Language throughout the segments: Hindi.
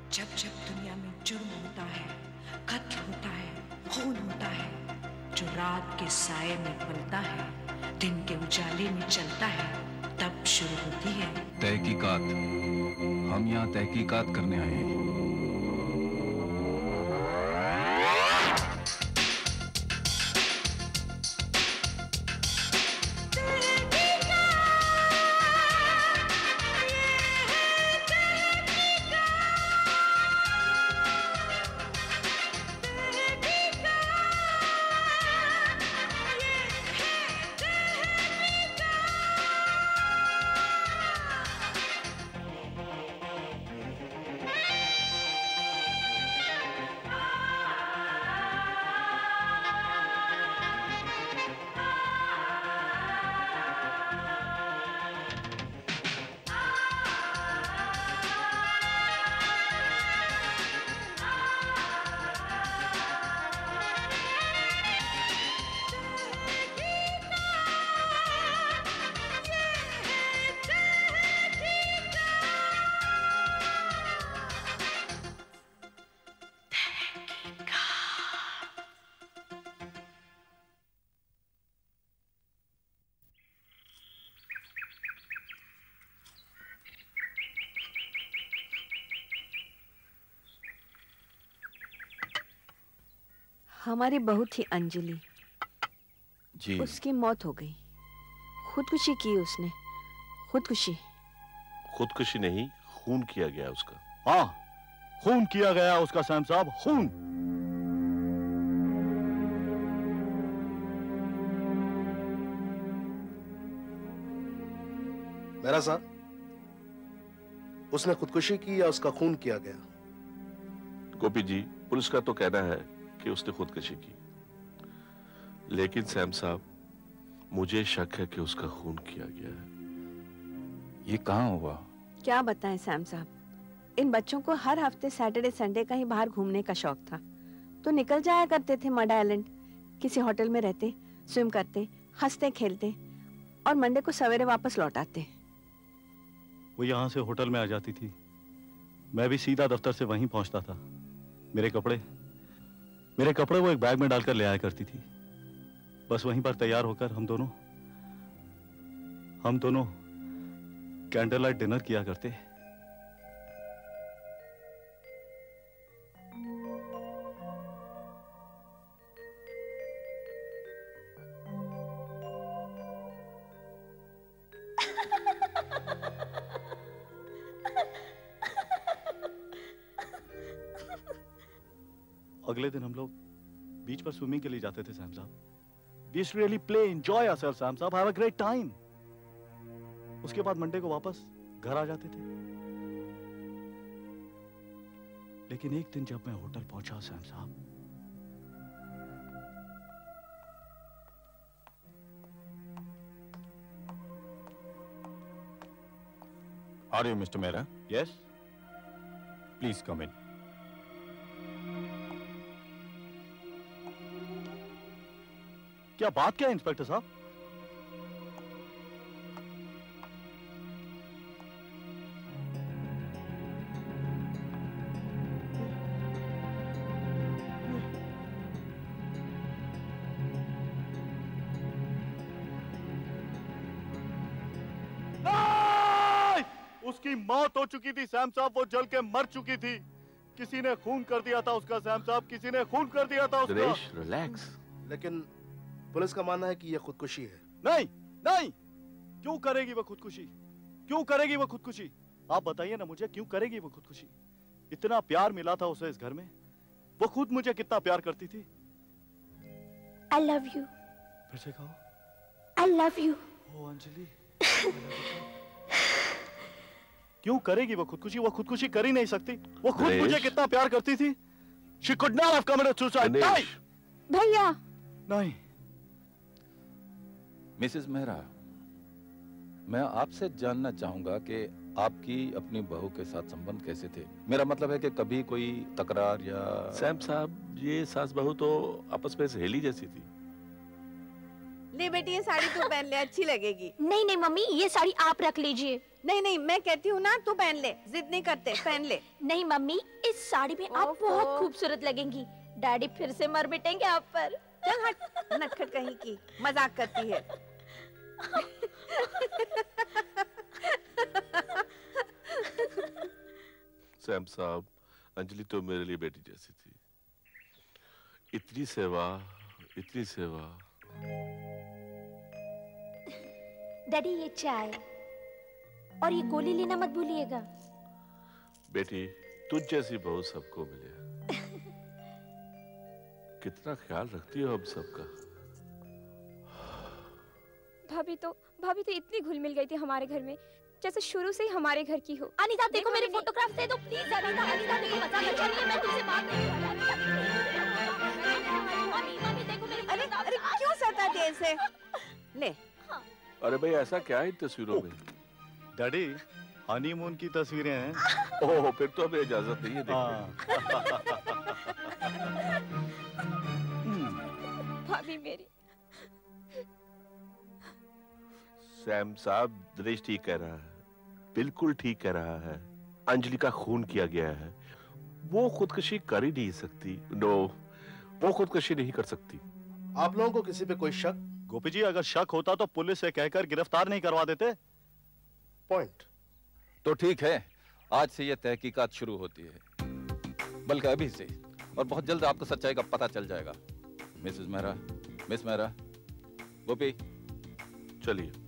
जब जब दुनिया में जुर्म होता है, कत्ल होता है, खून होता है, जो रात के साये में पलता है, दिन के उजाले में चलता है, तब शुरू होती है तहकीकात। हम यहाँ तहकीकात करने आए हैं। हमारी बहू थी अंजलि जी। उसकी मौत हो गई। खुदकुशी की उसने। खुदकुशी। खुदकुशी नहीं, खून किया गया उसका। हाँ, खून किया गया उसका सैम साहब, खून। मेरा साहब, उसने खुदकुशी की या उसका खून किया गया? गोपी जी, पुलिस का तो कहना है कि उसने खुदकुशी की, लेकिन सैम साहब, मुझे शक है कि उसका खून किया गया है। ये कहाँ हुआ? क्या बताएं सैम साहब, इन बच्चों को हर हफ्ते सैटरडे संडे कहीं बाहर घूमने का शौक था, तो निकल जाया करते थे मड आइलैंड। किसी होटल में रहते, स्विम करते, हंसते खेलते और मंडे को सवेरे वापस लौट आते। वो यहाँ से होटल में आ जाती थी, मैं भी सीधा दफ्तर से वहीं पहुंचता था। मेरे कपड़े वो एक बैग में डालकर ले आया करती थी। बस वहीं पर तैयार होकर हम दोनों कैंडल लाइट डिनर किया करते। अगले दिन हम लोग बीच पर स्विमिंग के लिए जाते थे सैम साहब। We used to really play, enjoy ourselves, Sam साहब, have a great time. उसके बाद मंडे को वापस घर आ जाते थे। लेकिन एक दिन जब मैं होटल पहुंचा सैम साहब, Are you Mr. Mehra? Yes? Please come in. क्या बात क्या है इंस्पेक्टर साहब? उसकी मौत हो चुकी थी सैम साहब, वो जल के मर चुकी थी। किसी ने खून कर दिया था उसका सैम साहब, किसी ने खून कर दिया था उसका। दिनेश, रिलैक्स। लेकिन पुलिस का मानना है कि यह खुदकुशी है। नहीं नहीं, क्यों करेगी वो खुदकुशी? क्यों करेगी वो खुदकुशी? आप बताइए ना मुझे, क्यों करेगी वो खुदकुशी? इतना प्यार मिला था उसे इस घर में, वो खुद मुझे कितना प्यार करती थी। I love you. फिर से कहो। I love you. ओ अंजलि, क्यों करेगी वो खुदकुशी? वो खुदकुशी कर ही नहीं सकती। वो खुद मुझे कितना प्यार करती थी। She could not have committed suicide. नहीं, भैया। नहीं। मिसेस मेहरा, मैं आपसे जानना चाहूंगा कि आपकी अपनी बहू के साथ संबंध कैसे थे? मेरा मतलब है कि कभी कोई तकरार या... सैम साहब, ये सास बहू तो आपस में सहेली जैसी थी। ले बेटी ये साड़ी तू पहन ले, अच्छी लगेगी। नहीं नहीं मम्मी, ये साड़ी आप रख लीजिए। नहीं नहीं मैं कहती हूँ ना, तू पहन ले, जिद नहीं करते, पहन ले। नहीं मम्मी, इस साड़ी में आप बहुत खूबसूरत लगेंगी। डैडी फिर से मर मिटेंगे आप पर। चल हट, नटखट कहीं की, मजाक करती है। सैम साहब, अंजलि तो मेरे लिए बेटी जैसी थी। इतनी सेवा, इतनी सेवा। डैडी ये चाय और ये गोली लेना मत भूलिएगा। बेटी, तुझ जैसी बहू सबको मिले। कितना ख्याल रखती हो हम सबका। भाभी तो इतनी घुल मिल गई थी हमारे घर में, जैसे शुरू से ही हमारे घर की हो। अनीता देखो मेरे फोटोग्राफ दे दो प्लीज। अनीता अनीता देखो, मजाक अच्छा नहीं है, मैं तुमसे बात नहीं कर रही। मम्मी देखो मेरे। अरे क्यों सता देर से? ले। अरे भाई ऐसा क्या है इन तस्वीरों में? डैडी हनीमून की तस्वीरें हैं। ओह, फिर तो हमें इजाजत नहीं है देखने। भाभी मेरी। सैम साहब, दिनेश ठीक कह रहा है, बिल्कुल ठीक कह रहा है। अंजलि का खून किया गया है। वो खुदकुशी कर ही नहीं सकती। नो, वो खुदकुशी नहीं कर सकती। आप लोगों को किसी पे कोई शक? गोपी जी, अगर शक होता तो पुलिस से कहकर गिरफ्तार नहीं करवा देते। पॉइंट। तो ठीक है, आज से ये तहकीकात शुरू होती है, बल्कि अभी से, और बहुत जल्द आपको सच्चाई का पता चल जाएगा। मिसेस मेहरा, मिस मेहरा, गोपी, चलिए।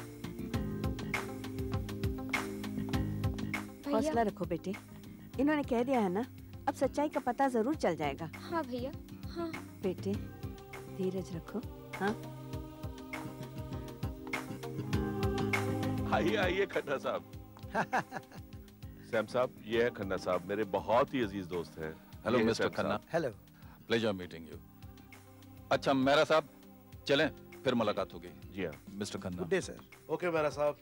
हौसला रखो बेटे, इन्होंने कह दिया है ना, अब सच्चाई का पता जरूर चल जाएगा। हाँ भैया, हाँ। बेटे धीरज रखो। हाँ आइए आइए खन्ना साहब। सैम साहब, ये है खन्ना साहब, मेरे बहुत ही अजीज दोस्त हैं। Hello mister Khanna. Hello, pleasure meeting you. अच्छा मेहरा साहब, चलें, फिर मुलाकात होगी। जी हाँ mister Khanna. Good day sir. Okay Mehra साहब।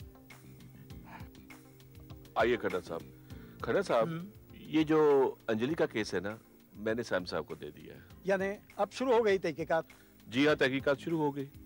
आइए खन्ना साहब। खन्ना साहब, ये जो अंजलि का केस है ना, मैंने सैम साहब को दे दिया है। यानी अब शुरू हो गई तहकीकात? जी हाँ, तहकीकात शुरू हो गई।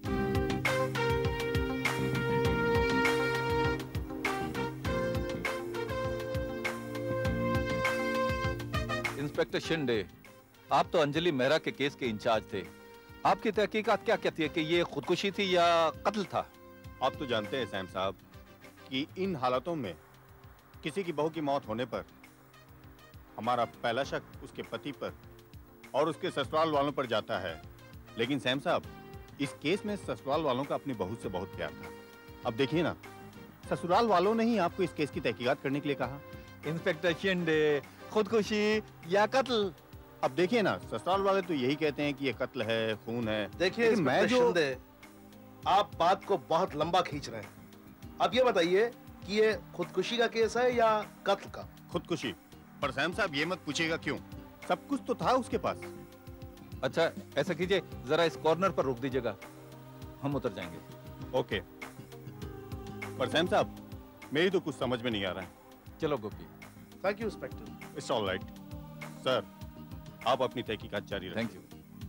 इंस्पेक्टर शिंदे, आप तो अंजलि मेहरा के केस के इंचार्ज थे। आपकी तहकीकात क्या कहती है कि ये खुदकुशी थी या कत्ल था? आप तो जानते हैं सैम साहब कि इन हालातों में किसी की बहू की मौत होने पर हमारा पहला शक उसके पति पर और उसके ससुराल वालों पर जाता है। लेकिन सैम साहब, इस केस में ससुराल वालों का अपनी बहू से बहुत प्यार था। अब देखिए ना, ससुराल वालों ने ही आपको इस केस की तहकीकात करने के लिए कहा। इंस्पेक्टर शिंदे, खुदकुशी या कत्ल? अब देखिए ना, ससुराल वाले तो यही कहते हैं कि ये कत्ल है, खून है। देखिए मैं शिंदे, आप बात को बहुत लंबा खींच रहे हैं। अब ये बताइए कि ये खुदकुशी का केस है या कत्ल का? खुदकुशी। पर सैम साहब ये मत पूछिएगा क्यों, सब कुछ तो था उसके पास। अच्छा ऐसा कीजिए, जरा इस कॉर्नर पर रोक दीजिएगा, हम उतर जाएंगे। ओके। पर सैम साहब, मेरी तो कुछ समझ में नहीं आ रहा है। चलो Gopi. Thank you inspector. It's all right sir, आप अपनी तहकीकात जारी रखें। Thank you.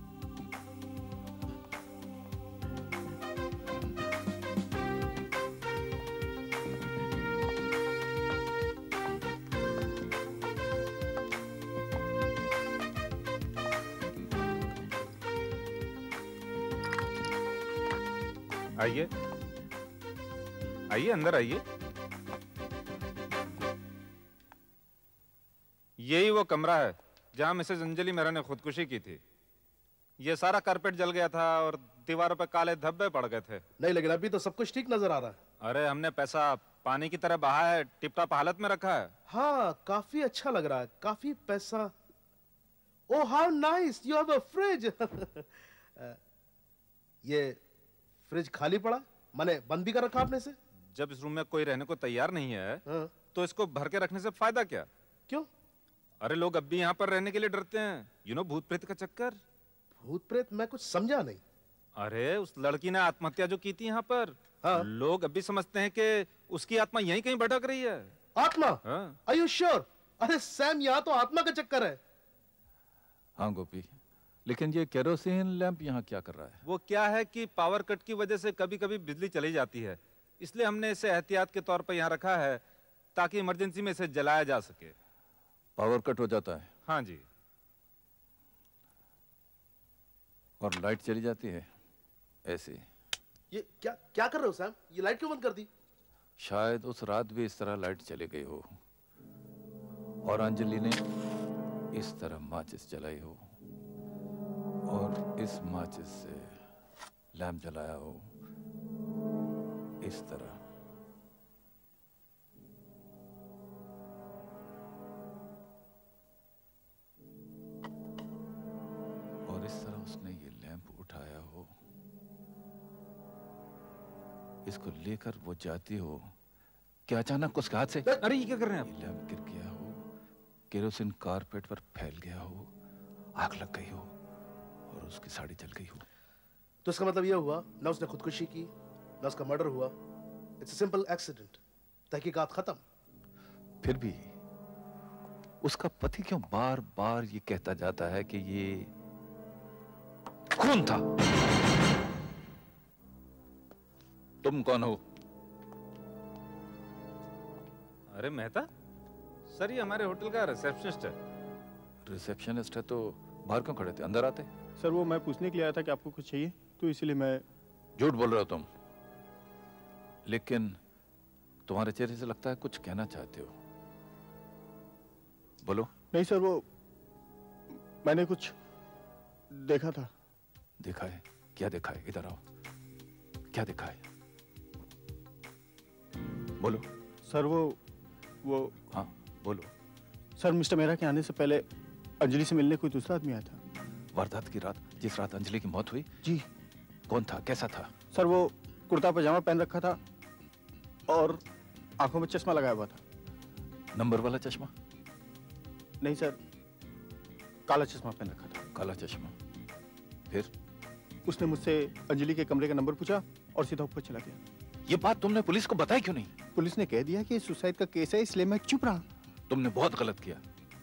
आइए आइए, अंदर आइए। यही वो कमरा है जहां मिसेज अंजलि मेहरा ने खुदकुशी की थी। ये सारा कारपेट जल गया था और दीवारों पर काले धब्बे पड़ गए थे। नहीं, लेकिन अभी तो सब कुछ ठीक नजर आ रहा है। अरे हमने पैसा पानी की तरह बहा है, टिप-टॉप हालत में रखा है। हाँ, काफी अच्छा लग रहा है, काफी पैसा। Oh how nice, you have a fridge. ये फ्रिज खाली पड़ा, माने बंद भी कर रखा आपने से? जब इस रूम में कोई रहने को तैयार नहीं है, हाँ। तो इसको भर के रखने से फायदा क्या? क्यों? अरे लोग अब भी यहाँ पर रहने के लिए डरते हैं, यू नो, भूत प्रेत का चक्कर। भूत प्रेत? मैं कुछ समझा नहीं। अरे उस लड़की ने आत्महत्या जो की थी यहाँ पर, हाँ। लोग अब भी समझते हैं कि उसकी आत्मा यहीं कहीं भटक रही है। आत्मा? हाँ। Are you sure? अरे सैम, यहाँ तो आत्मा का चक्कर है। हाँ गोपी, लेकिन ये केरोसिन लैंप यहाँ क्या कर रहा है? वो क्या है कि पावर कट की वजह से कभी कभी बिजली चली जाती है, इसलिए हमने इसे एहतियात के तौर पर यहाँ रखा है ताकि इमरजेंसी में इसे जलाया जा सके। पावर कट हो जाता है? हाँ जी। और लाइट चली जाती है ऐसे? ये क्या क्या कर रहे हो सैम? ये लाइट क्यों बंद कर दी? शायद उस रात भी इस तरह लाइट चली गई हो और अंजलि ने इस तरह माचिस जलाई हो और इस माचिस से लैंप जलाया हो इस तरह। और इस तरह उसने ये लैंप उठाया हो, इसको लेकर वो जाती हो कि अचानक उसके हाथ से अरे ये क्या कर रहे हैं आप? लैंप गिर गया हो, केरोसिन कारपेट पर फैल गया हो, आग लग गई हो और उसकी साड़ी जल गई हो। तो इसका मतलब यह हुआ ना उसने खुदकुशी की ना उसका मर्डर हुआ। It's a simple accident. तहकीकात खत्म। फिर भी उसका पति क्यों बार बार ये कहता जाता है कि ये खून था? तुम कौन हो? अरे मेहता सर, ये हमारे होटल का रिसेप्शनिस्ट है। रिसेप्शनिस्ट है तो बाहर क्यों खड़े थे? अंदर आते। सर वो मैं पूछने के लिए आया था कि आपको कुछ चाहिए, तो इसलिए मैं। झूठ बोल रहे हो तुम, लेकिन तुम्हारे चेहरे से लगता है कुछ कहना चाहते हो। बोलो। नहीं सर, वो मैंने कुछ देखा था। देखा है? क्या देखा है? इधर आओ। क्या देखा है? बोलो। सर वो हाँ बोलो। सर मिस्टर मेहरा के आने से पहले अंजलि से मिलने कोई दूसरा आदमी आया था। वारदात की रात, जिस रात अंजलि की मौत हुई? जी। कौन था? कैसा था? सर वो कुर्ता पजामा पहन रखा था और आंखों में चश्मा लगाया हुआ था। नंबर वाला चश्मा? नहीं सर, काला चश्मा पहन रखा था। काला चश्मा। फिर? उसने मुझसे अंजलि के कमरे का नंबर पूछा और सीधा ऊपर चला गया। ये बात तुमने पुलिस को बताई क्यों नहीं? पुलिस ने कह दिया कि सुसाइड का केस है, इसलिए मैं चुप रहा। तुमने बहुत गलत किया।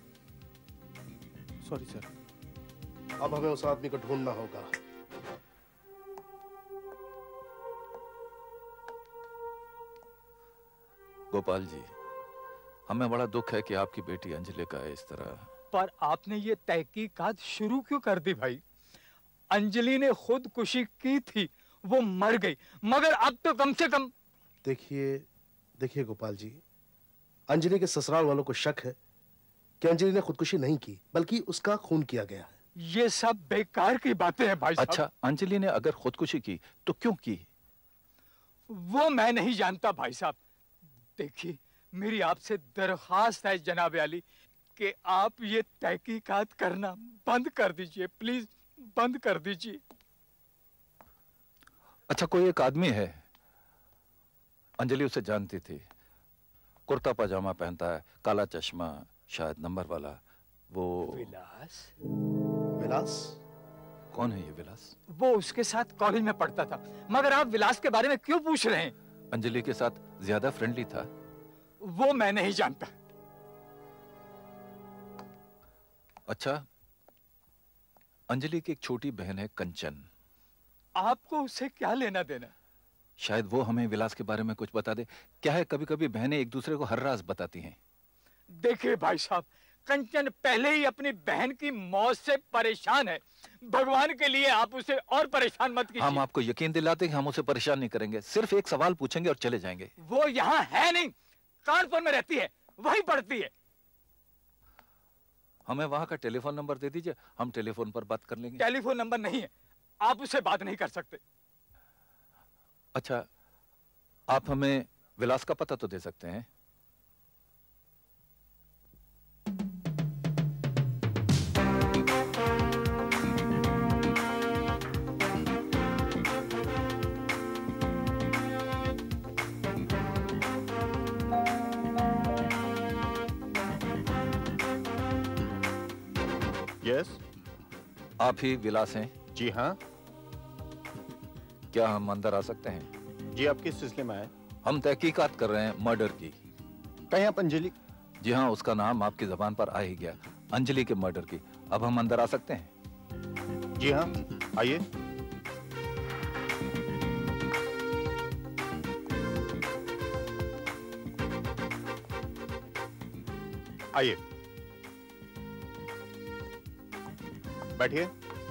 Sorry sir. अब हमें उस आदमी को ढूंढना होगा। गोपाल जी, हमें बड़ा दुख है कि आपकी बेटी अंजलि का इस तरह। पर आपने ये तहकीकात शुरू क्यों कर दी भाई? अंजलि ने खुदकुशी की थी, वो मर गई, मगर अब तो कम से कम। देखिए गोपाल जी, अंजलि के ससुराल वालों को शक है कि अंजलि ने खुदकुशी नहीं की, बल्कि उसका खून किया गया है। ये सब बेकार की बातें हैं भाई साहब। अच्छा, अंजलि ने अगर खुदकुशी की तो क्यों की? वो मैं नहीं जानता भाई साहब। देखिए, मेरी आपसे दरखास्त है जनाब आली कि आप ये तहकीकात करना बंद कर दीजिए, प्लीज बंद कर दीजिए। अच्छा, कोई एक आदमी है, अंजलि उसे जानती थी, कुर्ता पजामा पहनता है, काला चश्मा, शायद नंबर वाला। वो विलास? विलास? कौन है ये विलास? वो उसके साथ कॉलेज में पढ़ता था। मगर आप विलास के बारे में क्यों पूछ रहे हैं? अंजलि के साथ ज्यादा फ्रेंडली था? वो मैं नहीं जानता। अच्छा, अंजलि की एक छोटी बहन है कंचन। आपको उससे क्या लेना देना? शायद वो हमें विलास के बारे में कुछ बता दे। क्या है, कभी कभी बहनें एक दूसरे को हर राज बताती हैं। देखिए भाई साहब, कंचन पहले ही अपनी बहन की मौत से परेशान है। भगवान के लिए आप उसे और परेशान मत कीजिए। हम आपको यकीन दिलाते हैं कि हम उसे परेशान नहीं करेंगे, सिर्फ एक सवाल पूछेंगे और चले जाएंगे। वो यहाँ है नहीं, कानपुर में रहती है, वहीं पढ़ती है। हमें वहां का टेलीफोन नंबर दे दीजिए, हम टेलीफोन पर बात कर लेंगे। टेलीफोन नंबर नहीं है, आप उससे बात नहीं कर सकते। अच्छा, आप हमें विलास का पता तो दे सकते हैं? यस। आप ही विलास हैं? जी हाँ। क्या हम अंदर आ सकते हैं? जी, आप किस सिलसिले में आए? हम तहकीकात कर रहे हैं मर्डर की। कहीं आप अंजलि? जी हाँ, उसका नाम आपकी जबान पर आ ही गया, अंजलि के मर्डर की। अब हम अंदर आ सकते हैं? जी हाँ, आइए। आइए, बैठिए।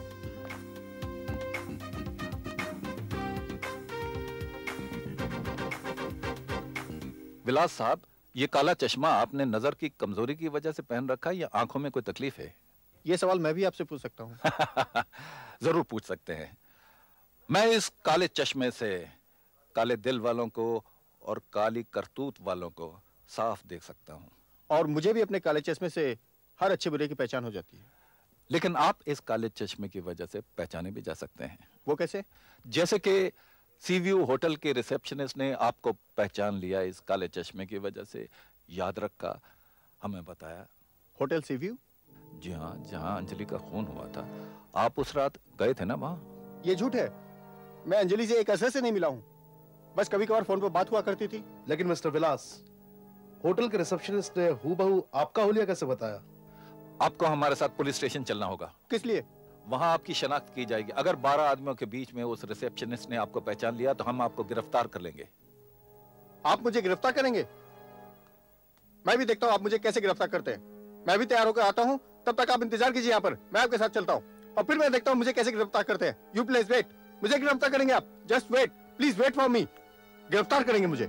विलास साहब, ये काला चश्मा आपने नजर की कमजोरी की वजह से पहन रखा है या आंखों में कोई तकलीफ है? ये सवाल मैं भी आपसे पूछ सकता हूँ? जरूर पूछ सकते हैं। मैं इस काले चश्मे से काले दिल वालों को और काली करतूत वालों को साफ देख सकता हूँ। और मुझे भी अपने काले चश्मे से हर अच्छे बुरे की पहचान हो जाती है। लेकिन आप इस काले चश्मे की वजह से पहचाने भी जा सकते हैं। वो कैसे? जैसे कि सीव्यू होटल के रिसेप्शनिस्ट ने आपको पहचान लिया इस काले चश्मे की वजह से। याद रखा, हमें बताया। Hotel sea view? जी हाँ, जहाँ अंजलि का खून हुआ था। आप उस रात गए थे ना वहाँ? ये झूठ है। मैं अंजलि से एक अरसे से नहीं मिला हूँ। बस कभी कभार फोन पर बात हुआ करती थी। लेकिन मिस्टर विलास, होटल के रिसेप्शनिस्ट ने हूबहू आपका हुलिया कैसे बताया? आपको हमारे साथ पुलिस स्टेशन चलना होगा। किस लिए? वहां आपकी शनाख्त की जाएगी। अगर 12 आदमियों के बीच में उस रिसेप्शनिस्ट ने आपको पहचान लिया तो हम आपको गिरफ्तार कर लेंगे। आप मुझे गिरफ्तार करेंगे? मैं भी देखता हूँ आप मुझे कैसे गिरफ्तार करते हैं। मैं भी तैयार होकर आता हूँ, तब तक आप इंतजार कीजिए यहाँ पर। मैं आपके साथ चलता हूँ और फिर मैं देखता हूँ मुझे कैसे गिरफ्तार करते हैं। You please wait. मुझे गिरफ्तार करेंगे आप? Just wait, please wait for me. गिरफ्तार करेंगे मुझे।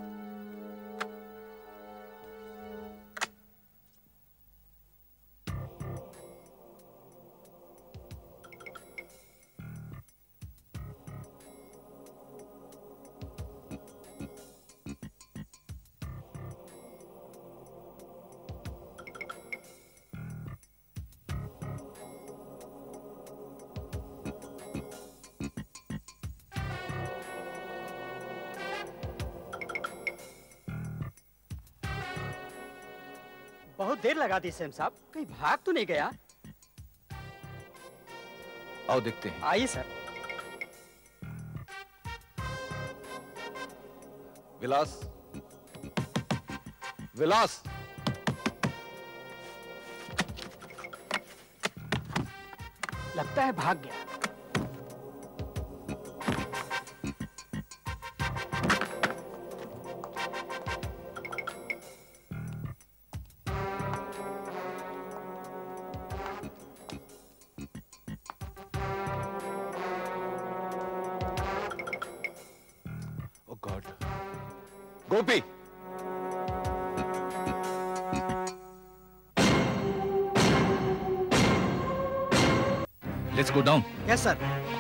बहुत देर लगा दी सैम साहब, कहीं भाग तो नहीं गया? आओ देखते हैं। आइए सर। विलास, विलास, लगता है भाग गया। Gopi, let's go down. Yes sir.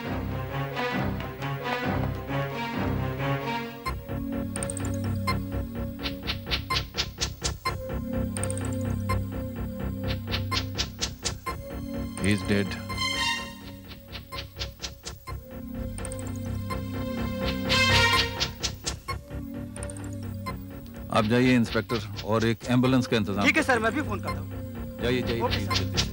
He is dead. आप जाइए इंस्पेक्टर और एक एम्बुलेंस का इंतजाम। ठीक है सर, मैं भी फोन करता हूँ। जाइए जाइए ओके सर। जल्दी से।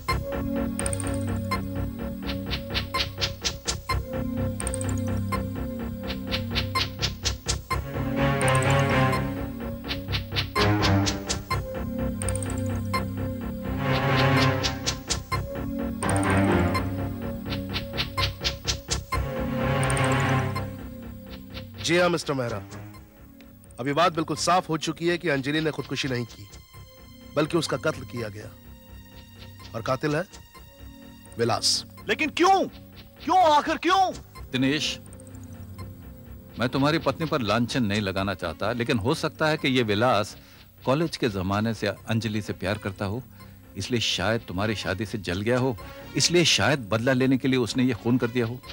जी हाँ मिस्टर मेहरा, अभी बात बिल्कुल साफ हो चुकी है कि अंजलि ने खुदकुशी नहीं की, बल्कि उसका कत्ल किया गया और कातिल है विलास। लेकिन क्यों? क्यों आखिर क्यों? दिनेश, मैं तुम्हारी पत्नी पर लांछन नहीं लगाना चाहता, लेकिन हो सकता है कि ये विलास कॉलेज के जमाने से अंजलि से प्यार करता हो, इसलिए शायद तुम्हारी शादी से जल गया हो, इसलिए शायद बदला लेने के लिए उसने ये खून कर दिया हो।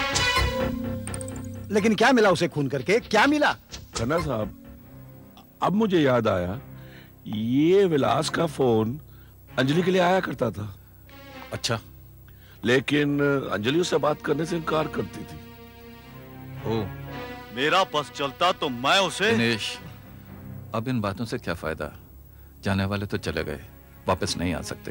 लेकिन क्या मिला उसे खून करके? क्या मिला? खन्ना साहब, अब मुझे याद आया, ये विलास का फोन अंजलि के लिए आया करता था। अच्छा। लेकिन अंजलि उससे बात करने से इनकार करती थी। ओ, मेरा बस चलता तो मैं उसे। दिनेश, अब इन बातों से क्या फायदा? जाने वाले तो चले गए, वापस नहीं आ सकते।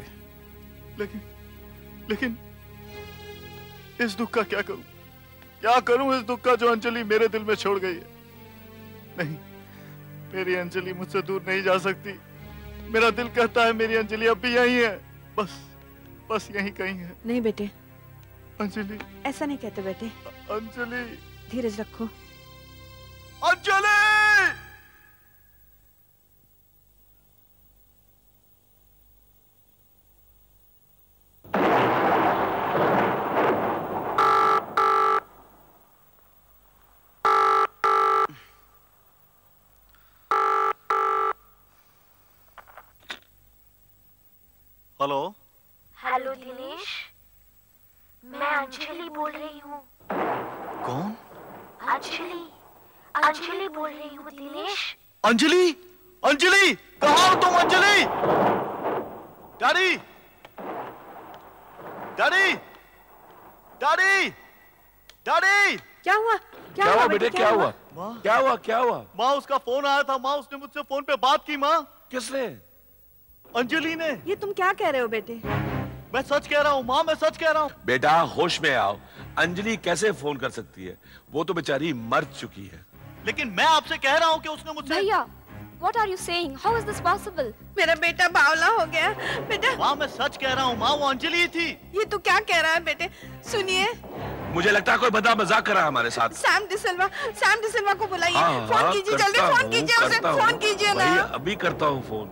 लेकिन इस दुख का क्या करूं? क्या करूं इस दुख का जो अंजलि मेरे दिल में छोड़ गई है? नहीं, मेरी अंजलि मुझसे दूर नहीं जा सकती। मेरा दिल कहता है मेरी अंजलि अब भी यही है। बस बस यहीं कहीं है। नहीं बेटे, अंजलि, ऐसा नहीं कहते बेटे। अंजलि, धीरज रखो। अंजलि! हेलो। हेलो दिनेश, मैं अंजलि बोल रही हूँ। कौन? अंजलि, अंजलि बोल रही हूँ दिनेश। अंजलि, अंजलि, कहाँ हो तुम Anjali? Daddy, daddy, daddy, daddy. क्या हुआ? क्या हुआ बेटे? क्या हुआ? क्या हुआ? क्या हुआ? माँ, उसका फोन आया था। माँ, उसने मुझसे फोन पे बात की। माँ, किसने? अंजलि ने। ये तुम क्या कह रहे हो बेटे? मैं सच कह रहा हूँ माँ, मैं सच कह रहा हूँ। बेटा होश में आओ। अंजलि कैसे फोन कर सकती है? वो तो बेचारी मर चुकी है। लेकिन मैं आपसे कह रहा हूँ कि उसने मुझसे। भैया, what are you saying? How is this possible? मेरा बेटा बावला हो गया। बेटा, माँ, मैं सच कह रहा हूँ माँ, वो अंजलि ही थी। ये तू क्या कह रहा है बेटे? सुनिए, मुझे लगता है कोई बंदा मजाक कर रहा है हमारे साथ। सैम डिसिल्वा को बुलाइए। हाँ, फोन कीजिए, जल्दी फोन कीजिए उसे, फोन कीजिए ना। भाई, अभी करता हूँ फोन।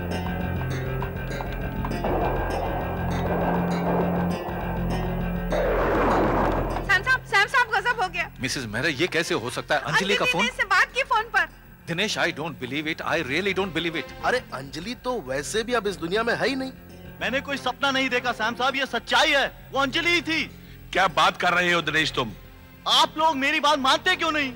सैम साहब गजब हो गया। मिसेस मेहरा, ये कैसे हो सकता है? अंजलि का फोन से बात की फोन पर। Dinesh, I don't believe it, I really don't believe it. अरे अंजलि तो वैसे भी अब इस दुनिया में है ही नहीं। मैंने कोई सपना नहीं देखा सैम साहब, ये सच्चाई है। वो अंजलि ही थी। क्या बात कर रहे हो दिनेश तुम? आप लोग मेरी बात मानते क्यों नहीं?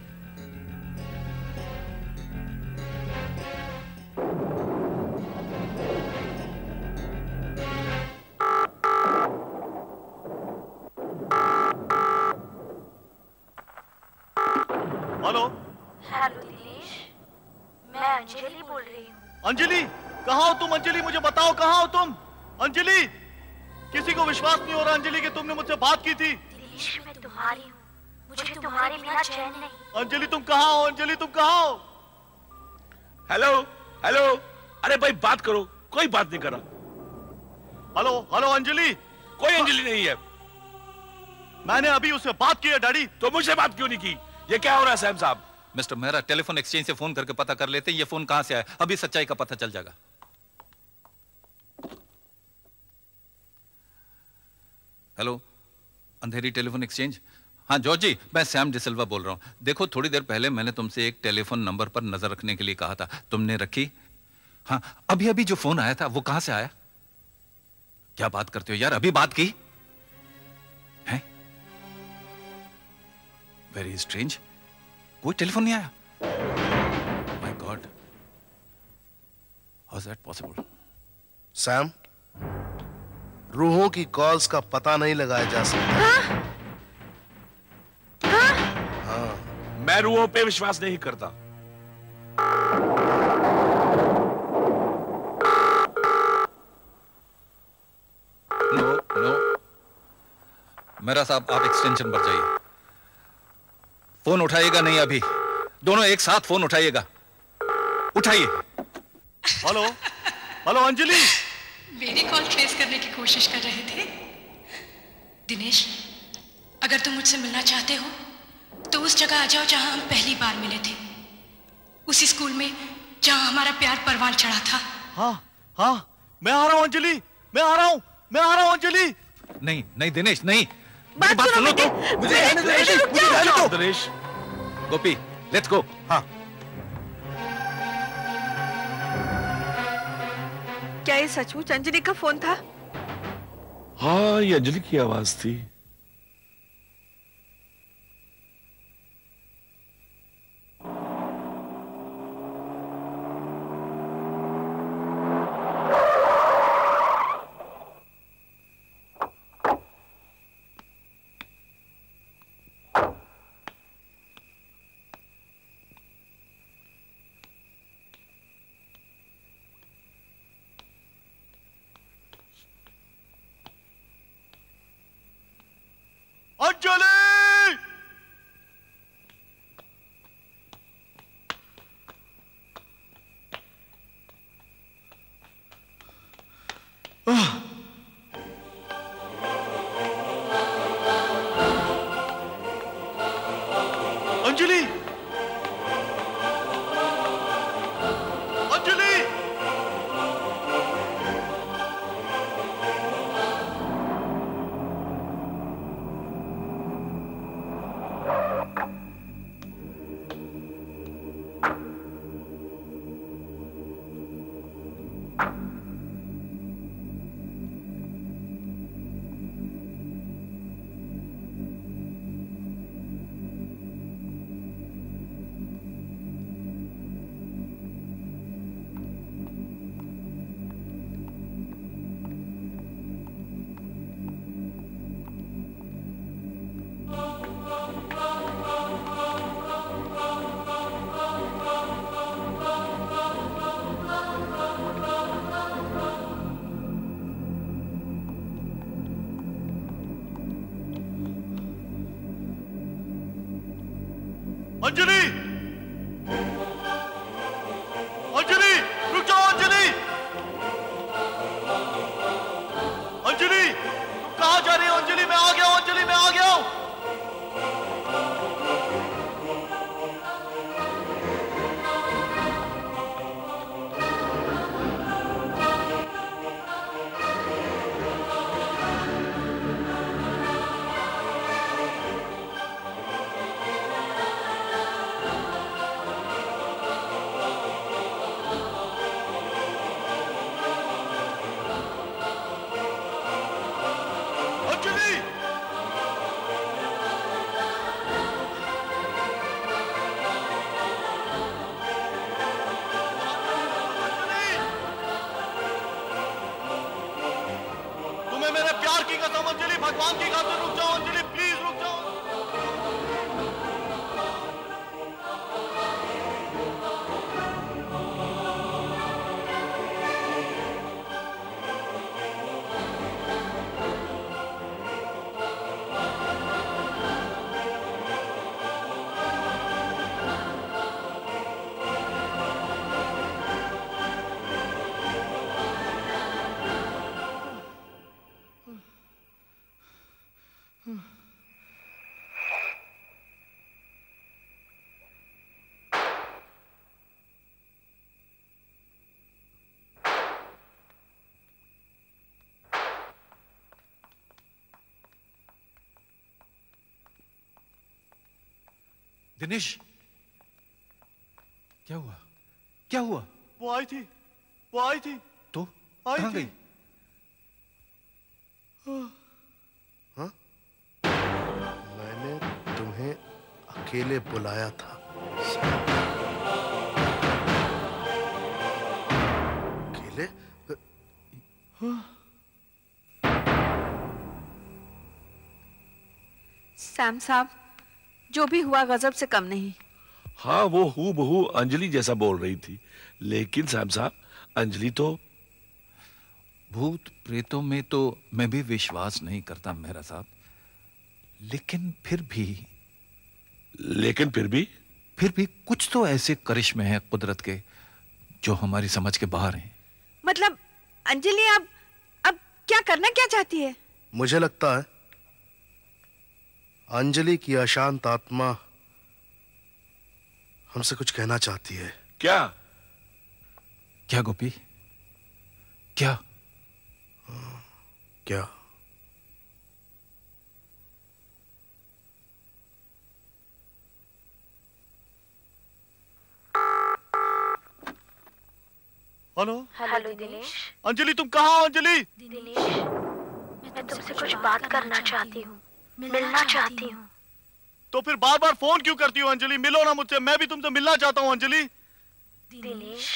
हेलो। हेलो दिनेश, मैं अंजलि बोल रही हूँ। अंजलि, कहाँ हो तुम? अंजलि, मुझे बताओ कहाँ हो तुम? अंजलि, किसी को विश्वास नहीं हो रहा अंजलि कि तुमने मुझसे बात की थी। दिनेश, मैं तुम्हारी हूँ, मुझे तुम्हारे बिना चैन नहीं। अंजलि, तुम कहाँ हो? अंजलि, तुम कहाँ हो? Hello, hello. अरे भाई बात करो, कोई बात नहीं कर रहा। Hello, hello Anjali. कोई अंजलि नहीं है। मैंने अभी उससे बात की है डैडी। तो मुझसे बात क्यों नहीं की? ये क्या हो रहा है सैम साहब? मिस्टर मेहरा, टेलीफोन एक्सचेंज से फोन करके पता कर लेते हैं ये फोन कहां से आया। अभी सच्चाई का पता चल जाएगा। Hello, Andheri telephone exchange. हाँ जॉर्ज जी, मैं सैम डिसिल्वा बोल रहा हूं। देखो, थोड़ी देर पहले मैंने तुमसे एक टेलीफोन नंबर पर नजर रखने के लिए कहा था, तुमने रखी? हाँ, अभी अभी जो फोन आया था वो कहां से आया? क्या बात करते हो यार, अभी बात की है? वेरी स्ट्रेंज, कोई टेलीफोन नहीं आया। My God, how is that possible? Sam, रूहों की कॉल्स का पता नहीं लगाया जा सकता। हाँ, मैं रूहों पे विश्वास नहीं करता। नो, मेरा साहब, आप एक्सटेंशन पर जाइए। फोन उठाइएगा नहीं अभी, दोनों एक साथ फोन उठाइएगा। उठाइए। Hello, hello Anjali. मेरी कॉल ट्रेस करने की कोशिश कर रहे थे। दिनेश, अगर तुम मुझसे मिलना चाहते हो तो उस जगह आ जाओ जहां हम पहली बार मिले थे, उसी स्कूल में जहां हमारा प्यार परवान चढ़ा था। हाँ हाँ, मैं आ रहा हूं अंजलि, मैं आ रहा हूं, मैं आ रहा हूं अंजलि। नहीं नहीं दिनेश, नहीं, मेरी बात सुनो तो। मुझे रहने दो दिनेश। गोपी, लेट्स गो। हाँ, क्या ये सचमुच अंजलि का फोन था? हाँ, ये अंजलि की आवाज थी। अंजलि, अंजलि, रुक जाओ अंजलि। अंजलि, तुम कहाँ जा रही हो? अंजलि, मैं आ गया हूँ। अंजलि, मैं आ गया हूँ। भगवान की खातिर रुक जाओ अंजलि, प्लीज रुक जाओ। दिनेश, क्या हुआ? क्या हुआ? वो आई थी, वो आई थी। तो आई कहाँ थी। गई? हाँ? मैंने तुम्हें अकेले बुलाया था। अकेले? सैम साहब, जो भी हुआ गजब से कम नहीं। हाँ, वो हूबहू अंजलि जैसा बोल रही थी, लेकिन सैम साहब, अंजलि तो भूत प्रेतों में तो मैं भी विश्वास नहीं करता मेहरा साहब, लेकिन फिर भी कुछ तो ऐसे करिश्मे हैं कुदरत के जो हमारी समझ के बाहर हैं। मतलब अंजलि अब क्या करना क्या चाहती है? मुझे लगता है अंजलि की अशांत आत्मा हमसे कुछ कहना चाहती है। क्या? क्या गोपी? क्या? क्या? हेलो। हेलो दिनेश। अंजलि, तुम कहाँ हो? अंजलि, दिनेश, मैं तुमसे कुछ बात करना चाहती हूँ, मिलना चाहती हूँ। तो फिर बार बार फोन क्यों करती हो? अंजलि, मिलो ना मुझसे, मैं भी तुमसे मिलना चाहता हूँ। अंजलि, दिनेश,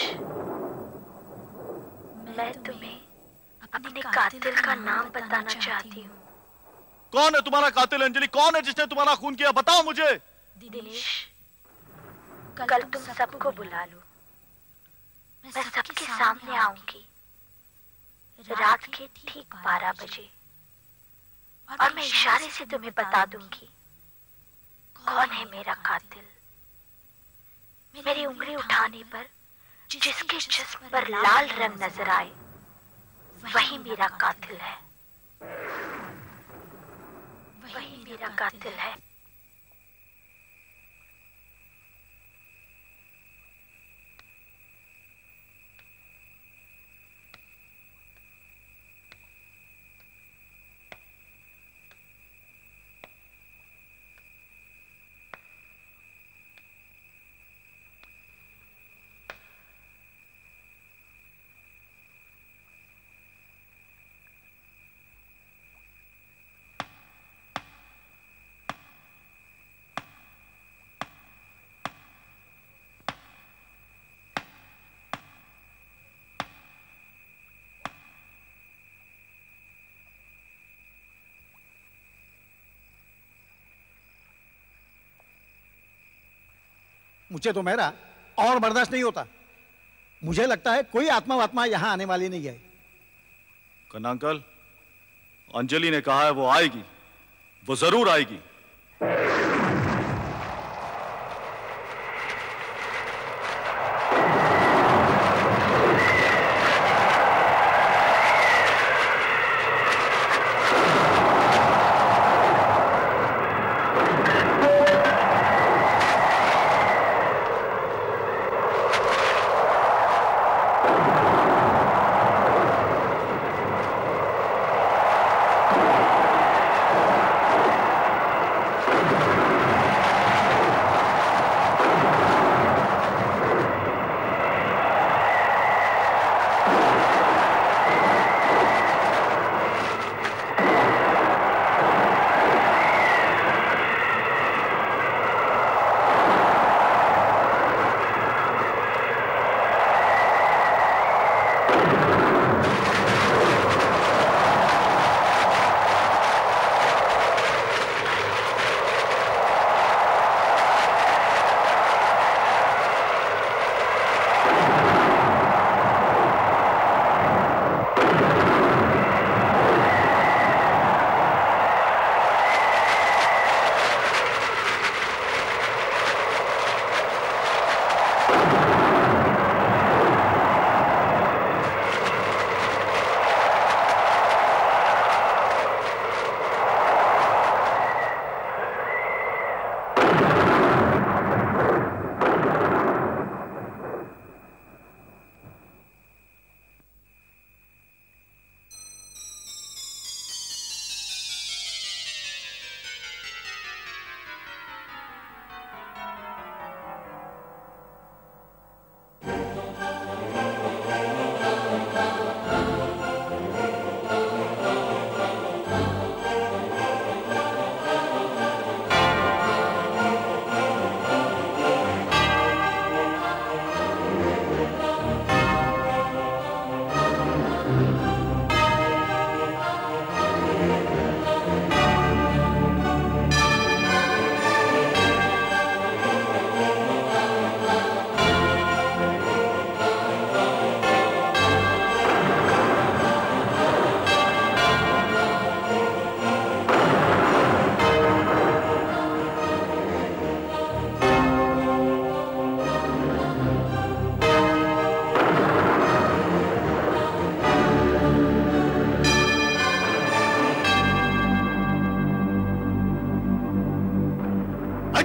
मैं तुम्हें अपने कातिल का नाम बताना चाहती हूँ। कौन है तुम्हारा कातिल? अंजलि, कौन है जिसने तुम्हारा खून किया? बताओ मुझे। दिनेश, कल तुम सबको बुला लो, मैं सबके सामने आऊंगी रात के ठीक 12 बजे, और मैं इशारे से तुम्हें बता दूंगी कौन है मेरा कातिल। मेरी उंगली उठाने पर जिसके जिस्म पर लाल रंग नजर आए वही मेरा कातिल है, वही मेरा कातिल है। मुझे तो मेरा और बर्दाश्त नहीं होता। मुझे लगता है कोई आत्मा यहाँ आने वाली नहीं है। कन्ना अंकल, अंजलि ने कहा है वो आएगी, वो जरूर आएगी।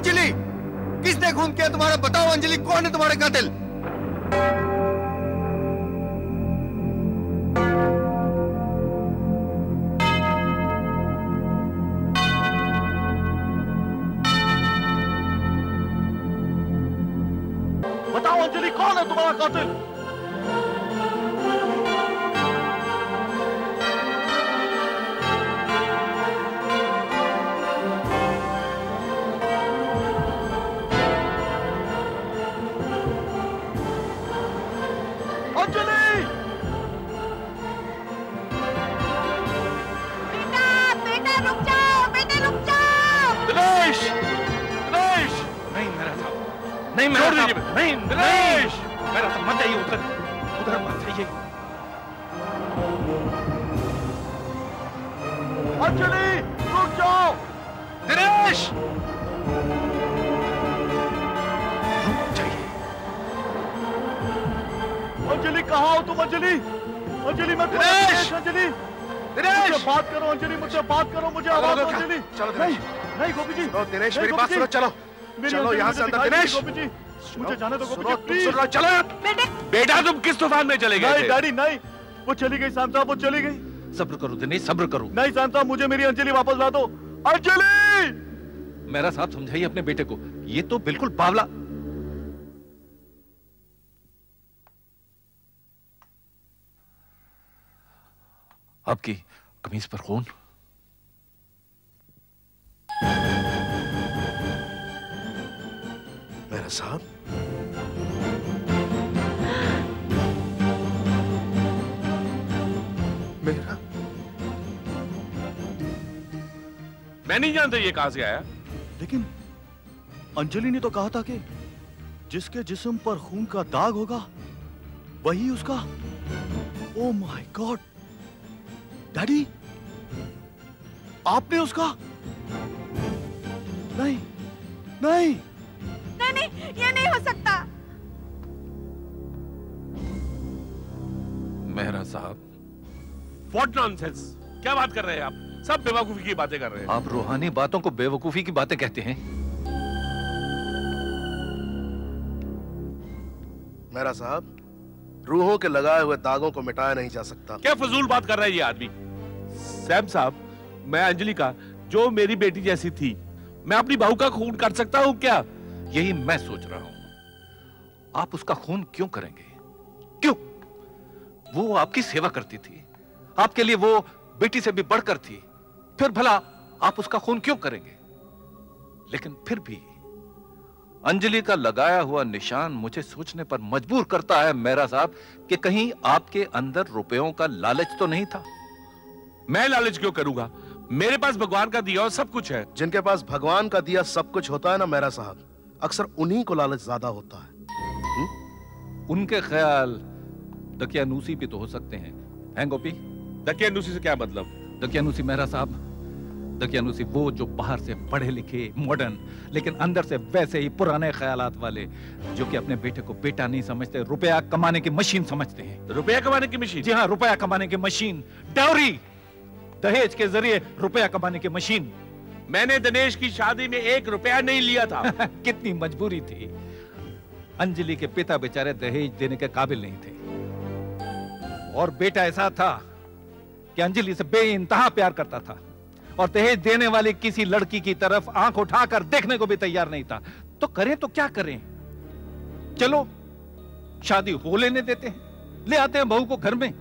अंजलि, किसने खून किया तुम्हारा? बताओ अंजलि, कौन है तुम्हारे कातिल? बताओ अंजलि, कौन है तुम्हारा कातिल? नहीं मैं नहीं दिनेश, मेरा तो मत जाइए उधर, उधर मत जाइए। अंजलि रुक जाओ। दिनेश रुक जाइए। अंजलि कहाँ हो तुम? अंजलि, अंजलि मैं दिनेश, अंजलि दिनेश मुझसे बात करो। अंजलि मुझसे बात करो, मुझे आवाज दो। अंजलि चलो नहीं नहीं गोपी जी, दिनेश मेरी बात सुनो। चलो चलो यहाँ से अंदर। दिनेश गोपी जी मुझे जाने दो। गोपी जी प्लीज सुनो। चलो बेटा तुम किस तूफान में चले गए? नहीं डैडी नहीं, वो चली गई शाम साहब, वो चली गई। सब्र करो दिनेश, सब्र करो। नहीं शाम साहब, मुझे मेरी अंजलि वापस ला दो। अंजलि! मेरा साहब समझाइए अपने बेटे को, ये तो बिल्कुल बावला। आपकी कमीज पर खून। मेरा साहब, मेरा मैं नहीं जानता ये कहां से आया। लेकिन अंजलि ने तो कहा था कि जिसके जिस्म पर खून का दाग होगा वही उसका। ओ माय गॉड डैडी, आपने उसका? नहीं नहीं नहीं, ये नहीं हो सकता। मेहरा साहब, व्हाट नॉनसेंस, क्या बात कर रहे हैं आप? सब बेवकूफी की बातें कर रहे हैं। आप रूहानी बातों को बेवकूफी की बातें कहते हैं? मेरा साहब, रूहों के लगाए हुए दागों को मिटाया नहीं जा सकता। क्या फजूल बात कर रहा है ये आदमी? सैम साहब, मैं अंजलि का, जो मेरी बेटी जैसी थी, मैं अपनी बहू का खून कर सकता हूं क्या? यही मैं सोच रहा हूं। आप उसका खून क्यों करेंगे? क्यों? वो आपकी सेवा करती थी, आपके लिए वो बेटी से भी बढ़कर थी, फिर भला आप उसका खून क्यों करेंगे? लेकिन फिर भी अंजलि का लगाया हुआ निशान मुझे सोचने पर मजबूर करता है मेरा साहब कि कहीं आपके अंदर रुपयों का लालच तो नहीं था। मैं लालच क्यों करूंगा? मेरे पास भगवान का दिया और सब कुछ है। जिनके पास भगवान का दिया सब कुछ होता है ना मेरा साहब, अक्सर उन्हीं को लालच ज्यादा होता है। उनके ख्याल दकियानूसी भी तो हो सकते हैं, हैं गोपी? दकियानूसी से क्या मतलब? दकियानूसी मेरा साहब, दकियानूसी वो जो बाहर से पढ़े लिखे मॉडर्न लेकिन अंदर से वैसे ही पुराने ख्यालात वाले, जो कि अपने बेटे को बेटा नहीं समझते, रुपया कमाने की मशीन समझते हैं। रुपया कमाने की मशीन? जी हाँ, रुपया कमाने की मशीन। डाउरी, दहेज के जरिए रुपया कमाने की मशीन। मैंने दिनेश की शादी में 1 रुपया नहीं लिया था। कितनी मजबूरी थी। अंजलि के पिता बेचारे दहेज देने के काबिल नहीं थे, और बेटा ऐसा था कि अंजलि से बेइंतहा प्यार करता था और दहेज देने वाली किसी लड़की की तरफ आंख उठाकर देखने को भी तैयार नहीं था। तो करें तो क्या करें? चलो शादी हो लेने देते हैं, ले आते हैं बहू को घर में।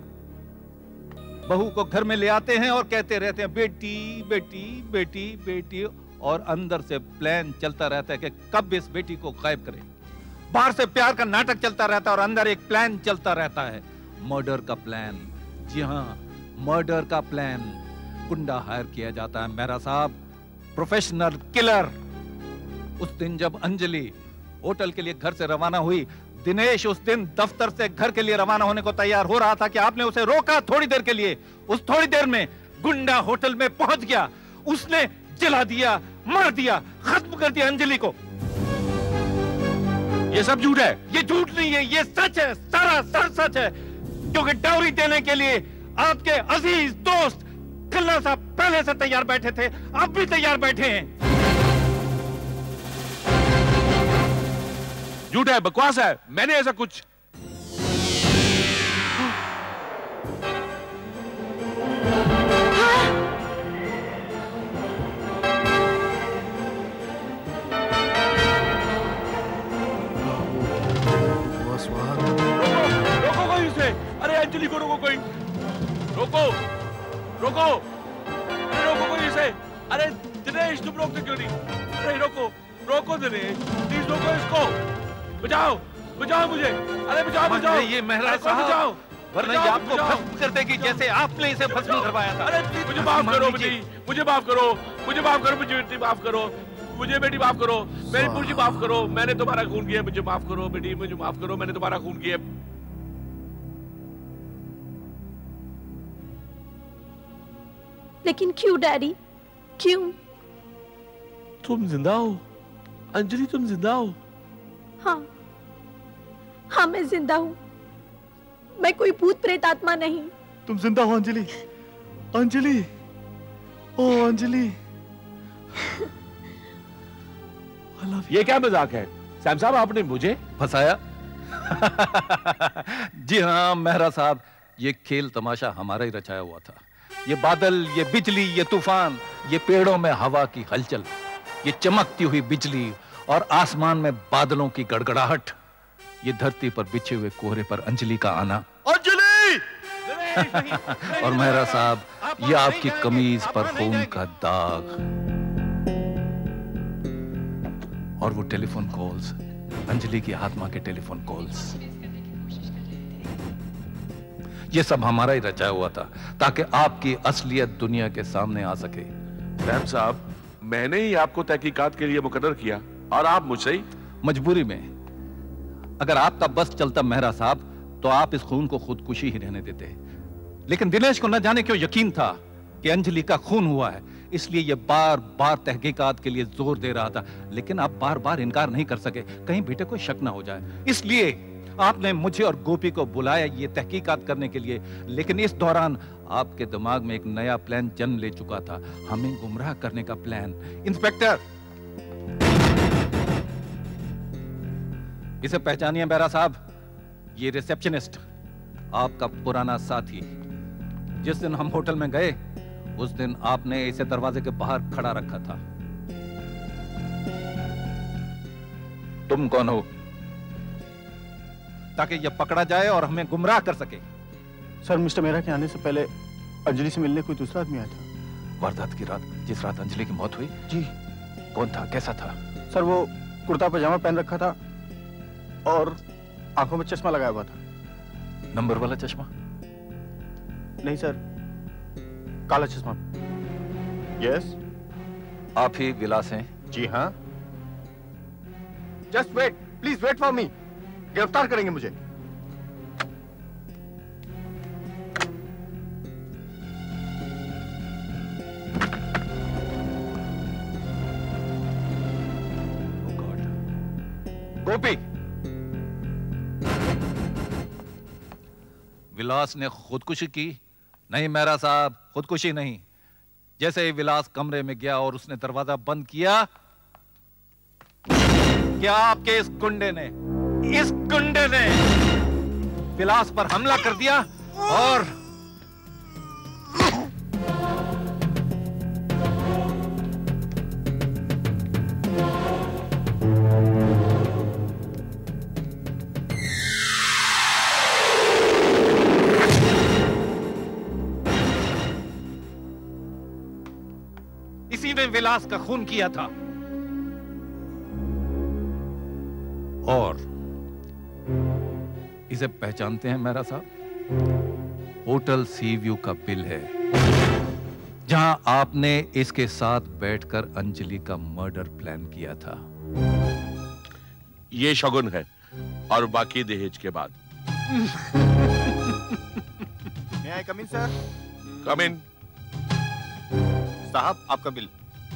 बहू को घर में ले आते हैं और कहते रहते हैं बेटी बेटी बेटी बेटी, और अंदर से प्लान चलता रहता है कि कब इस बेटी को गायब करें। बाहर से प्यार का नाटक चलता रहता है और अंदर एक प्लान चलता रहता है, मर्डर का प्लान। जी हाँ, मर्डर का प्लान। गुंडा हायर किया जाता है मेरा साहब, प्रोफेशनल किलर। उस दिन जब अंजलि होटल के लिए घर से रवाना हुई, दिनेश उस दिन दफ्तर से घर के लिए रवाना होने को तैयार हो रहा था कि आपने उसे रोका थोड़ी देर के लिए। उस थोड़ी देर में गुंडा होटल में पहुंच गया, उसने जला दिया, मार दिया, खत्म कर दिया अंजलि को। ये सब झूठ है? ये झूठ नहीं है, ये सच है, सरासर सच है। क्योंकि डाउरी देने के लिए आपके अजीज दोस्त खन्ना साहब पहले से तैयार बैठे थे, अब भी तैयार बैठे हैं। झूठ है, बकवास है, मैंने ऐसा कुछ। रोको कोई उसे, अरे अंजलि को रोको कोई, रोको रोको, अरे रोको कोई इसे, अरे दिनेश तुम रोकते क्यों नहीं? अरे रोको रोको दिनेश, प्लीज रोको इसको, बचाओ बचाओ मुझे, अरे बचाओ बचाओ। ये मेहरा साहब, वरना ये आपको भस्म कर देगी जैसे आपने इसे भस्म करवाया था। अरे प्लीज मुझे माफ करो बेटी, मुझे माफ करो, मुझे माफ करो, मुझे बेटी माफ करो, मुझे बेटी माफ करो, मेरी पूरी माफ करो, मैंने तुम्हारा खून किया, मुझे माफ करो बेटी, मुझे माफ करो, मैंने तुम्हारा खून किया। लेकिन क्यों डैडी, क्यों? तुम जिंदा हो अंजलि, तुम जिंदा हो? हाँ हाँ मैं जिंदा हूँ, मैं कोई भूत प्रेत आत्मा नहीं। तुम जिंदा हो अंजलि, अंजलि, ओ अंजलि। ये क्या मजाक है सैम साहब, आपने मुझे फंसाया? जी हाँ मेहरा साहब, ये खेल तमाशा हमारा ही रचाया हुआ था। ये बादल, ये बिजली, ये तूफान, ये पेड़ों में हवा की हलचल, ये चमकती हुई बिजली और आसमान में बादलों की गड़गड़ाहट, ये धरती पर बिछे हुए कोहरे पर अंजलि का आना। अंजलि! और मेहरा साहब, ये आपकी कमीज पर खून का दाग, और वो टेलीफोन कॉल्स, अंजलि की आत्मा के टेलीफोन कॉल्स, ये सब हमारा ही रचाया हुआ था ताकि आपकी असलियत दुनिया के सामने आ सके। सैम साहब, मैंने ही आपको तहकीकात के लिए मुकर्रर किया और आप मुझसे ही। मजबूरी में। अगर आपका बस चलता मेहरा साहब, तो आप इस खून को खुदकुशी ही रहने देते। लेकिन दिनेश को न जाने क्यों यकीन था कि अंजलि का खून हुआ है, इसलिए ये बार बार तहकीकात के लिए जोर दे रहा था। लेकिन आप बार बार इनकार नहीं कर सके, कहीं बेटे को शक ना हो जाए, इसलिए आपने मुझे और गोपी को बुलाया ये तहकीकात करने के लिए। लेकिन इस दौरान आपके दिमाग में एक नया प्लान जन्म ले चुका था, हमें गुमराह करने का प्लान। इंस्पेक्टर, इसे पहचानिए मेहरा साहब, ये रिसेप्शनिस्ट, आपका पुराना साथी। जिस दिन हम होटल में गए उस दिन आपने इसे दरवाजे के बाहर खड़ा रखा था। तुम कौन हो? ताकि यह पकड़ा जाए और हमें गुमराह कर सके। सर, मिस्टर मेहरा के आने से पहले अंजलि से मिलने कोई दूसरा आदमी आया था। वारदात की रात, जिस रात अंजलि की मौत हुई? जी। कौन था, कैसा था? सर, वो कुर्ता पजामा पहन रखा था और आंखों में चश्मा लगाया हुआ था। नंबर वाला चश्मा? नहीं सर, काला चश्मा। यस। आप ही विलास हैं? जी हाँ। Just wait, please wait for me. गिरफ्तार करेंगे मुझे। गोपी, विलास ने खुदकुशी की? नहीं मेहरा साहब, खुदकुशी नहीं। जैसे ही विलास कमरे में गया और उसने दरवाजा बंद किया, क्या आपके इस गुंडे ने विलास पर हमला कर दिया और इसी ने विलास का खून किया था। और इसे पहचानते हैं मेहरा साहब? होटल सी व्यू का बिल है, जहां आपने इसके साथ बैठकर अंजलि का मर्डर प्लान किया था। ये शगुन है और बाकी दहेज के बाद। May I come in, sir? कम इन। साहब, आपका बिल।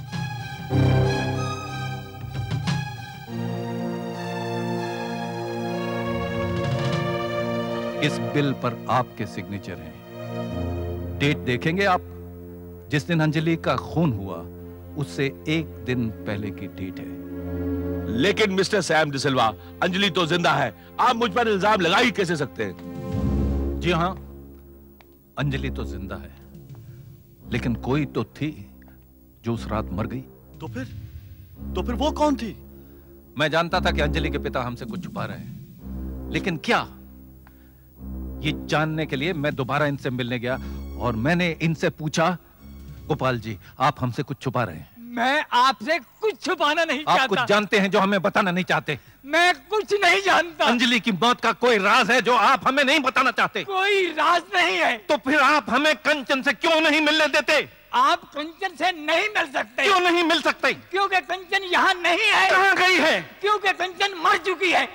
इस बिल पर आपके सिग्नेचर हैं। डेट देखेंगे आप? जिस दिन अंजलि का खून हुआ उससे एक दिन पहले की डेट है। लेकिन मिस्टर सैम डिसिल्वा, अंजलि तो जिंदा है, आप मुझ पर इल्जाम लगा ही कैसे सकते हैं? जी हाँ, अंजलि तो जिंदा है, लेकिन कोई तो थी जो उस रात मर गई। तो फिर वो कौन थी? मैं जानता था कि अंजलि के पिता हमसे कुछ छुपा रहे हैं, लेकिन क्या, ये जानने के लिए मैं दोबारा इनसे मिलने गया और मैंने इनसे पूछा, गोपाल जी आप हमसे कुछ छुपा रहे हैं? मैं आपसे कुछ छुपाना नहीं चाहता। आप कुछ जानते हैं जो हमें बताना नहीं चाहते। मैं कुछ नहीं जानता। अंजलि की मौत का कोई राज है जो आप हमें नहीं बताना चाहते? कोई राज नहीं है। तो फिर आप हमें कंचन से क्यों नहीं मिलने देते? आप कंचन से नहीं मिल सकते। क्यों नहीं मिल सकते? क्योंकि कंचन यहाँ नहीं है। कहाँ गई है? क्योंकि कंचन मर चुकी है।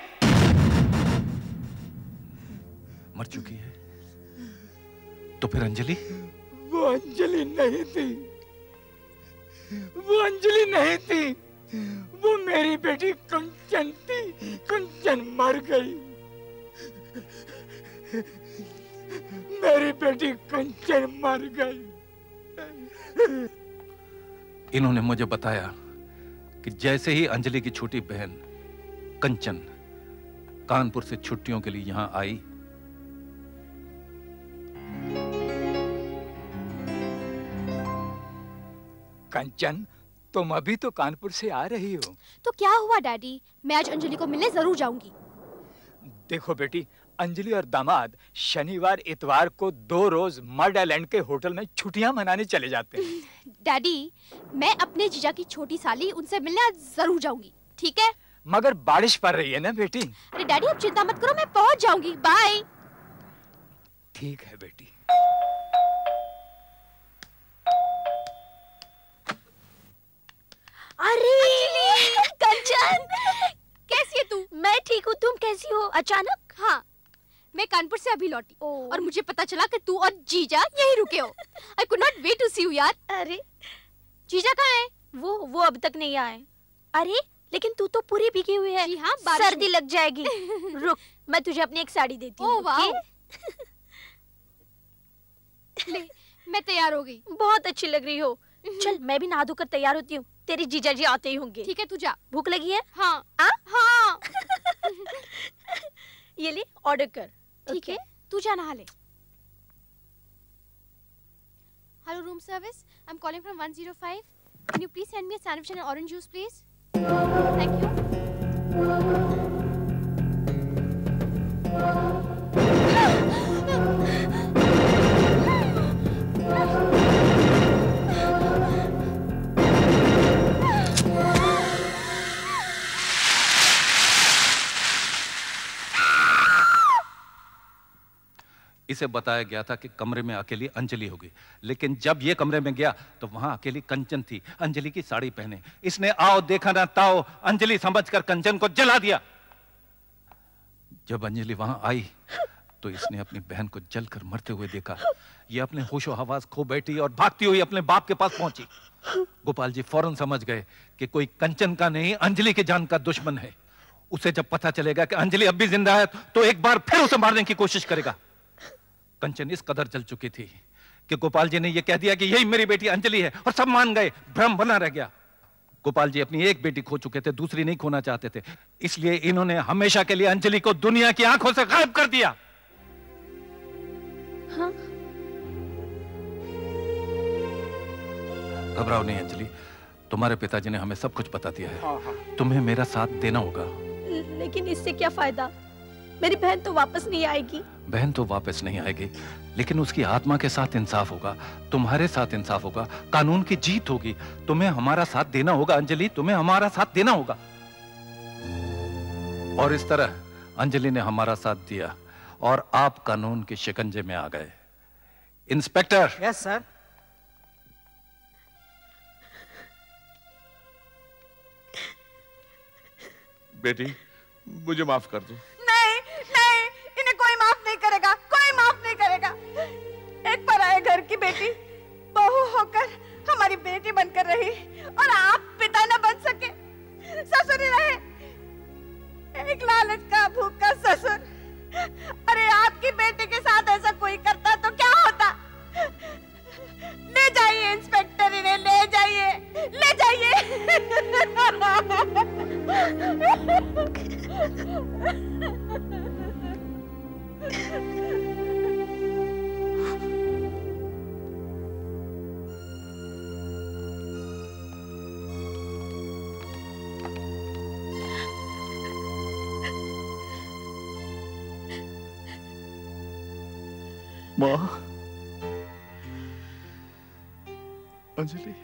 मर चुकी है? तो फिर अंजलि? वो अंजलि नहीं थी, वो अंजलि नहीं थी, वो मेरी बेटी कंचन थी। कंचन मर गई। मेरी बेटी कंचन मर गई। इन्होंने मुझे बताया कि जैसे ही अंजलि की छोटी बहन कंचन कानपुर से छुट्टियों के लिए यहां आई, कंचन तुम अभी तो कानपुर से आ रही हो। तो क्या हुआ डैडी, मैं आज अंजलि को मिलने जरूर जाऊंगी। देखो बेटी, अंजलि और दामाद शनिवार इतवार को 2 रोज मड आइलैंड के होटल में छुट्टियां मनाने चले जाते हैं। डैडी, मैं अपने जीजा की छोटी साली उनसे मिलने आज जरूर जाऊंगी, ठीक है? मगर बारिश पड़ रही है ना बेटी। अरे डैडी आप चिंता मत करो, मैं पहुंच जाऊंगी। बाय। ठीक है बेटी। अरे कंचन, कैसी है तू? मैं ठीक हूँ, तुम कैसी हो? अचानक? हाँ, मैं कानपुर से अभी लौटी और मुझे पता चला कि तू और जीजा यहीं रुके हो। I could not wait to see you यार। अरे जीजा कहाँ है? वो अब तक नहीं आए। अरे लेकिन तू तो पूरी भीगी हुई है। जी हाँ, सर्दी लग जाएगी। रुक, मैं तुझे अपनी एक साड़ी देती हूँ। ले, मैं तैयार हो गई। बहुत अच्छी लग रही हो। चल मैं भी नहा धोकर तैयार होती हूँ, तेरी जीजा जी आते ही होंगे। ठीक है, तू जा। भूख लगी है? हाँ। हाँ। ये ले, ऑर्डर कर। ठीक है, तू जा नहा ले। Hello room service, I am calling from 105। Can you please send me a sandwich and orange juice please? Thank you. इसे बताया गया था कि कमरे में अकेली अंजलि होगी, लेकिन जब ये कमरे में गया तो वहां अकेली कंचन थी, अंजलि की साड़ी पहने। इसने आओ देखा ना ताओ अंजलि समझकर कंचन को जला दिया। जब अंजलि वहां आई तो इसने अपनी बहन को जलकर मरते हुए देखा। ये अपने होशो हवास खो बैठी और भागती हुई अपने बाप के पास पहुंची। गोपाल जी फौरन समझ गए कि कोई कंचन का नहीं अंजलि की जान का दुश्मन है। उसे जब पता चलेगा कि अंजलि अब भी जिंदा है तो एक बार फिर उसे मारने की कोशिश करेगा। कंचन इस कदर जल चुकी थी कि गोपाल जी ने यह कह दिया कि यही मेरी बेटी अंजलि है और सब मान गए। भ्रम बना रह गया। गोपाल जी अपनी एक बेटी खो चुके थे, दूसरी नहीं खोना चाहते थे, इसलिए इन्होंने हमेशा के लिए अंजलि को दुनिया की आंखों से गायब कर दिया। हाँ? घबराओ नहीं अंजलि, तुम्हारे पिताजी ने हमें सब कुछ बता दिया है। हाँ। तुम्हें मेरा साथ देना होगा। लेकिन इससे क्या फायदा? मेरी बहन तो वापस नहीं आएगी। बहन तो वापस नहीं आएगी, लेकिन उसकी आत्मा के साथ इंसाफ होगा, तुम्हारे साथ इंसाफ होगा, कानून की जीत होगी। तुम्हें हमारा साथ देना होगा अंजलि, तुम्हें हमारा साथ देना होगा। और इस तरह अंजलि ने हमारा साथ दिया और आप कानून के शिकंजे में आ गए। इंस्पेक्टर। Yes sir. बेटी मुझे माफ कर दो। नहीं नहीं, इन्हें कोई माफ नहीं करेगा, कोई माफ नहीं करेगा। एक पराये घर की बेटी बहू होकर हमारी बेटी बनकर रही और आप पिता न बन सके, ससुर ही रहे। एक लालच का भूखा ससुर। अरे आपकी बेटी के साथ ऐसा कोई करता तो क्या होता? ले जाइए इंस्पेक्टर, इन्हें ले जाइए, ले जाइए। माँ, अंजलि,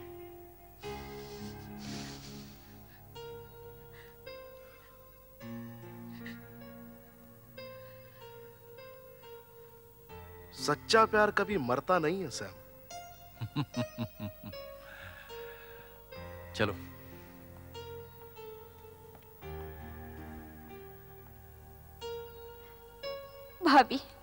सच्चा प्यार कभी मरता नहीं है सैम। चलो। भाभी